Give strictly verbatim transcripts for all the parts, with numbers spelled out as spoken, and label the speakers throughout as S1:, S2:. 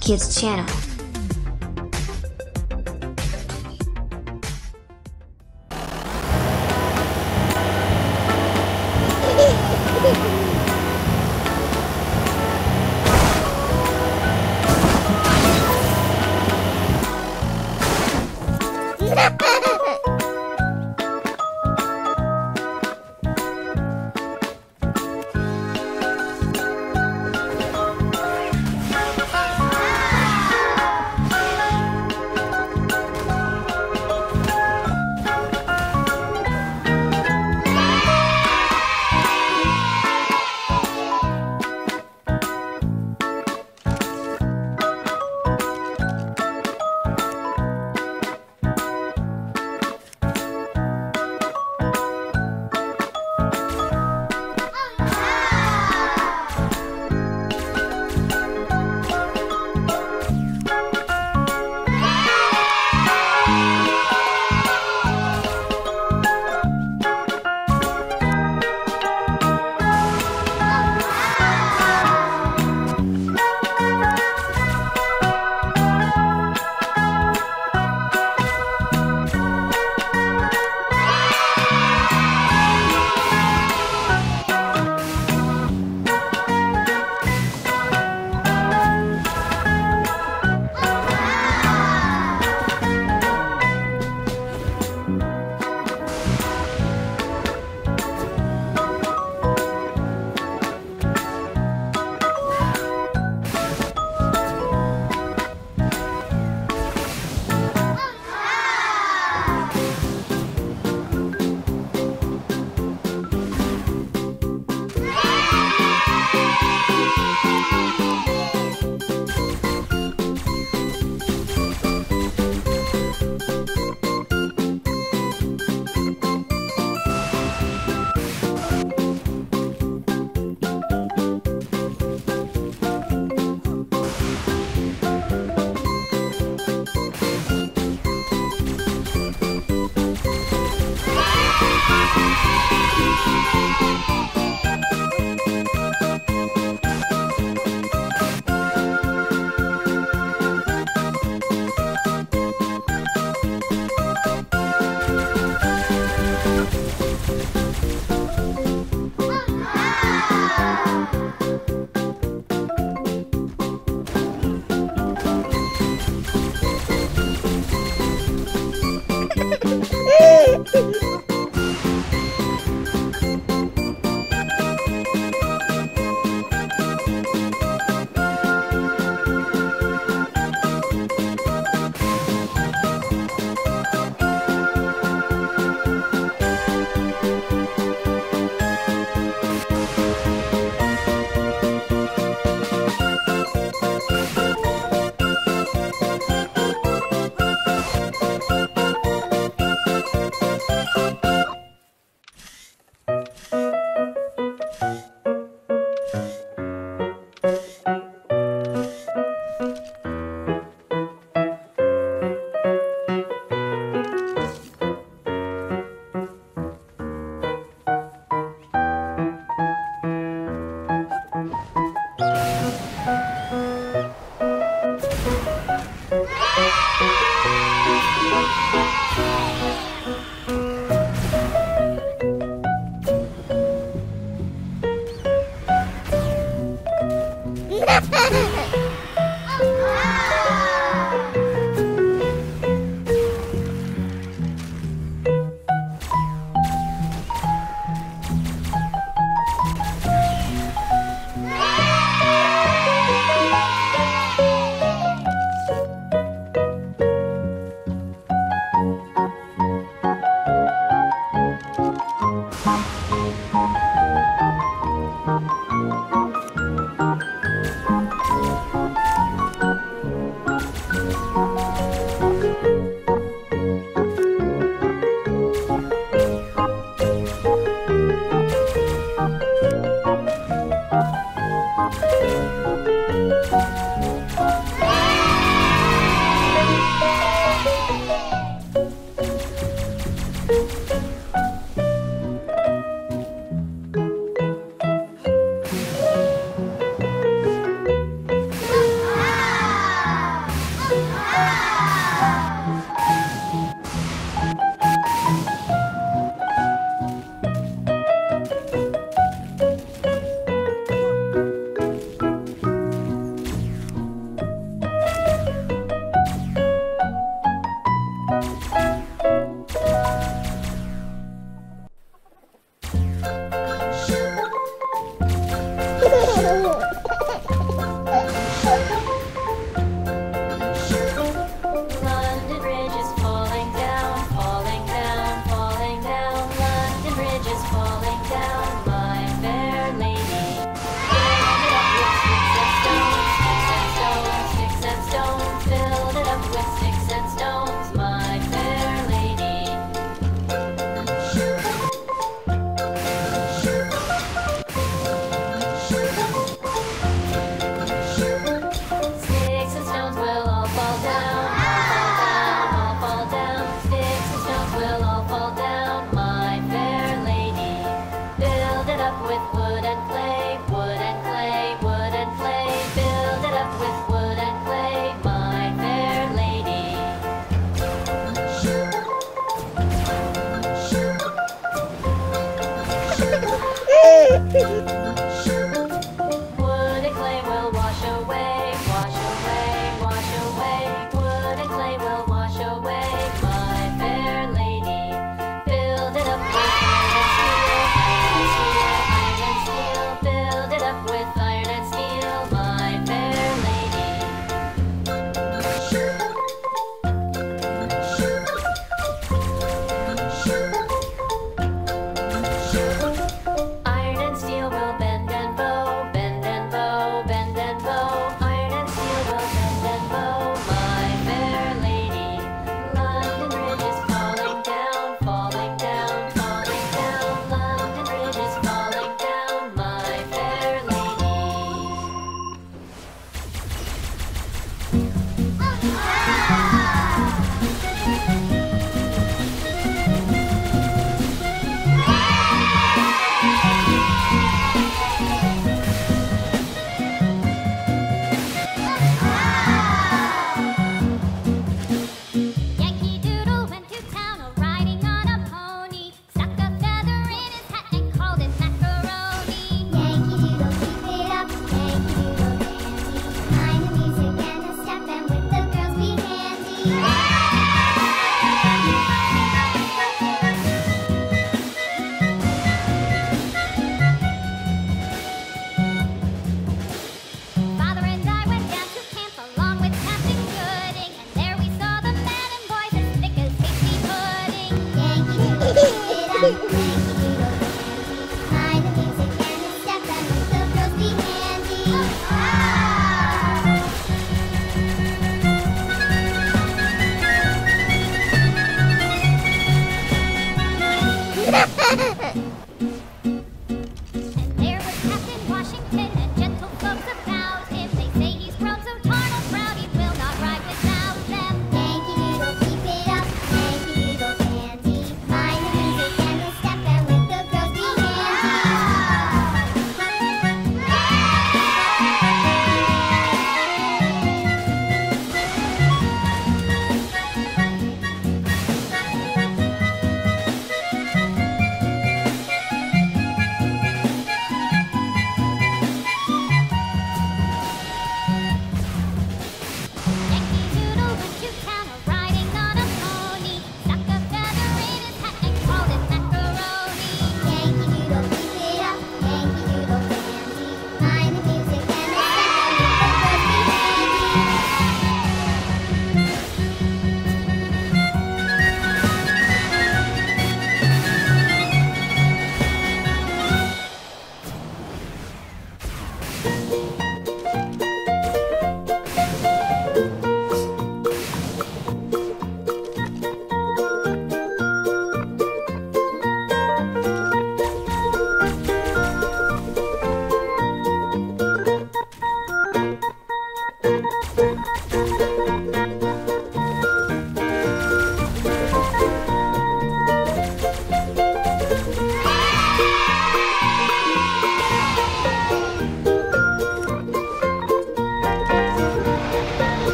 S1: Kids channel.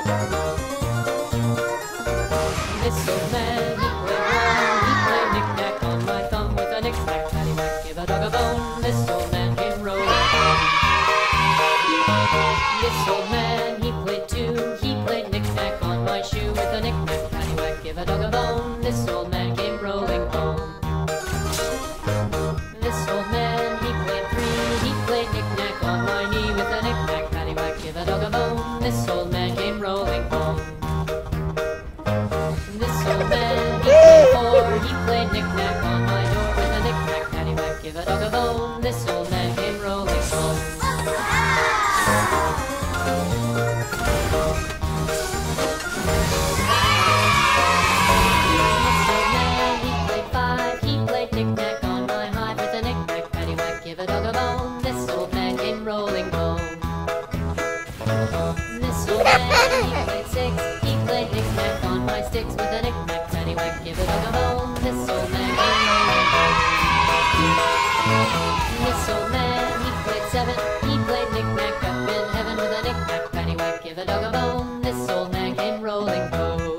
S1: This old man, he played one, he played knick-knack on my thumb with a knick-knack, paddywhack, give a dog a bone. This old man came rolling home. This old man, he played two, he played knick-knack on my shoe with a knick-knack, paddywhack, give a dog a bone. This old man came rolling home. This old man, he played three, he played knick-knack on my knee with a knick-knack, paddywhack, give a dog a bone. This old man came rolling home. This old man, he played four, he played knick-knack on my door with a knick-knack, paddywhack, give a dog a bone. This old man came rolling home. This old man, he played five, he played knick-knack on my hive with a knick-knack, paddywhack, give a dog a bone. This old man came rolling home. This old man, he played six, he played knick-knack on my sticks with a knick-knack, paddywhack, give a dog a bone. This old man came rolling home. This old man, he played seven, he played knick-knack up in heaven with a knick-knack, paddywhack, give a dog a bone. This old man came rolling home.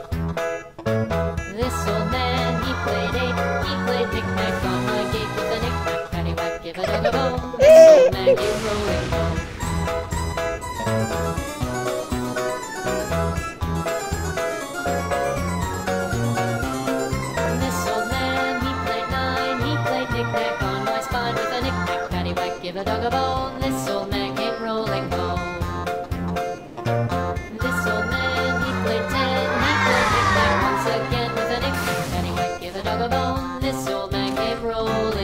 S1: This old man, he played eight, he played knick-knack on my gate with a knick-knack, paddywhack, give a dog a bone. This old man came rolling home. This old man, he played nine, he played knick-knack on my spine with a knick-knack, paddywhack, give a dog a bone. This old man came rolling home. This old man, he played ten, he played knick-knack once again with a knick-knack, paddywhack, give a dog a bone. This old man came rolling